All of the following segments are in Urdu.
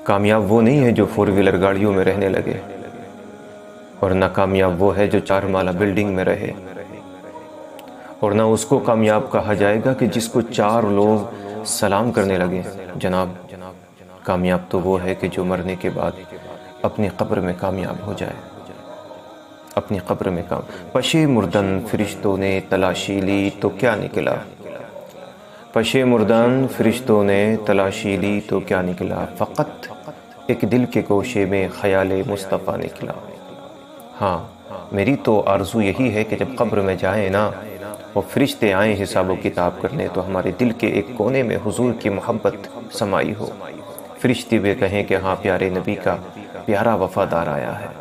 کامیاب وہ نہیں ہے جو 4 ویلر گاڑیوں میں رہنے لگے، اور نہ کامیاب وہ ہے جو 4 مالہ بلڈنگ میں رہے، اور نہ اس کو کامیاب کہا جائے گا کہ جس کو 4 لوگ سلام کرنے لگے۔ جناب، کامیاب تو وہ ہے کہ جو مرنے کے بعد اپنی قبر میں کامیاب ہو جائے، اپنی قبر میں پشے مردن فرشتوں نے تلاشی لی تو کیا نکلا، پشے مردن فرشتوں نے تلاشی لی تو کیا نکلا، فقط ایک دل کے گوشے میں خیال مصطفیٰ نکلا۔ ہاں، میری تو آرزو یہی ہے کہ جب قبر میں جائیں نا، وہ فرشتے آئیں حساب و کتاب کرنے، تو ہمارے دل کے ایک کونے میں حضور کی محبت سمائی ہو، فرشتے بھی کہیں کہ ہاں پیارے نبی کا پیارا وفادار آیا ہے۔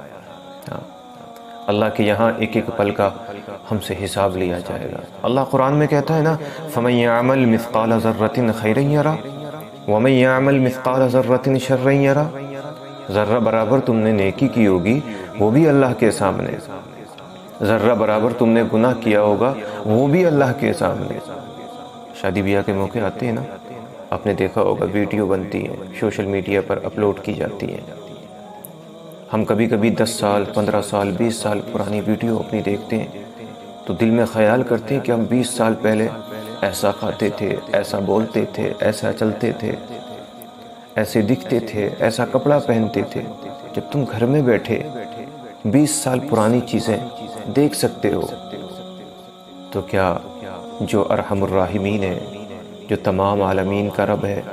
اللہ کے یہاں ایک ایک پل کا ہم سے حساب لیا جائے گا۔ اللہ قرآن میں کہتا ہے نا، فَمَن يَعْمَلْ مِثْقَالَ ذَرَّةٍ خَيْرًا يَرَهُ وَمَن يَعْمَلْ مِثْقَالَ ذَرَّةٍ شَرًّا يَرَهُ۔ ذرہ برابر تم نے نیکی کی ہوگی وہ بھی اللہ کے سامنے، ذرہ برابر تم نے گناہ کیا ہوگا وہ بھی اللہ کے سامنے۔ شادی بیاہ کے موقع آتے ہیں نا، آپ نے دیکھا ہوگا ویڈیو بنتی ہیں، سوشل میڈیا پر اپلوڈ کی جاتی ہیں۔ ہم کبھی کبھی 10 سال 15 سال 20 سال پرانی ویڈیو اپنی دیکھتے ہیں تو دل میں خیال کرتے ہیں کہ ہم 20 سال پہلے ایسا کھاتے تھے، ایسا بولتے تھے، ایسا چلتے تھے، ایسے دکھتے تھے، ایسا کپڑا پہنتے تھے۔ جب تم گھر میں بیٹھے 20 سال پرانی چیزیں دیکھ سکتے ہو تو کیا جو ارحم الراحمین ہے، جو تمام عالمین کا رب ہے،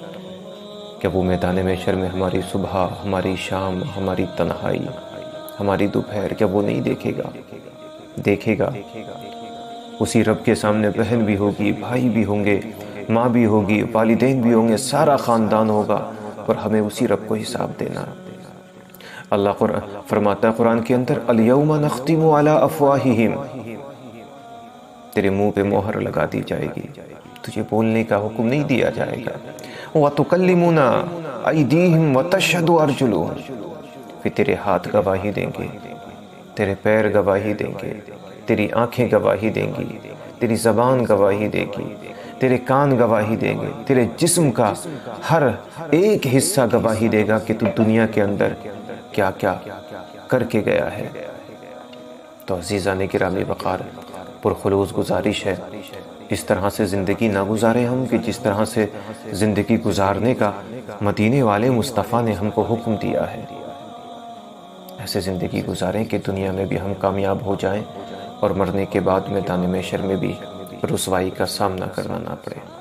کیا وہ میدان محشر میں ہماری صبح، ہماری شام، ہماری تنہائی، ہماری دوپہر، کیا وہ نہیں دیکھے گا؟ دیکھے گا۔ اسی رب کے سامنے بہن بھی ہوگی، بھائی بھی ہوں گے، ماں بھی ہوگی، والدین بھی ہوں گے، سارا خاندان ہوگا، اور ہمیں اسی رب کو حساب دینا۔ اللہ فرماتا ہے قرآن کے اندر، الْيَوْمَ نَخْتِمُ عَلَىٰ أَفْوَاهِهِمْ، تیرے منہ پہ مہر لگا دی جائے گی، تجھے بولنے کا حکم نہیں دیا جائے گا۔ وَتُكَلِّمُنَا أَيْدِيهِمْ وَتَشْهَدُ أَرْجُلُهُمْ، پھر تیرے ہاتھ گواہی دیں گے، تیرے پیر گواہی دیں گے، تیری آنکھیں گواہی دیں گی، تیری زبان گواہی دے گی، تیرے کان گواہی دیں گے، تیرے جسم کا ہر ایک حصہ گواہی دے گا کہ تو دنیا کے اندر کیا کیا کر کے گیا ہے۔ تو عزیزان گرامی وقار، پرخلوص گزارش ہے اس طرح سے زندگی نہ گزارے ہم کہ جس طرح سے زندگی گزارنے کا مدینے والے مصطفیٰ نے ہم کو حکم دیا ہے۔ ایسے زندگی گزاریں کہ دنیا میں بھی ہم کامیاب ہو جائیں اور مرنے کے بعد میدان محشر میں بھی رسوائی کا سامنا کرنا نہ پڑے۔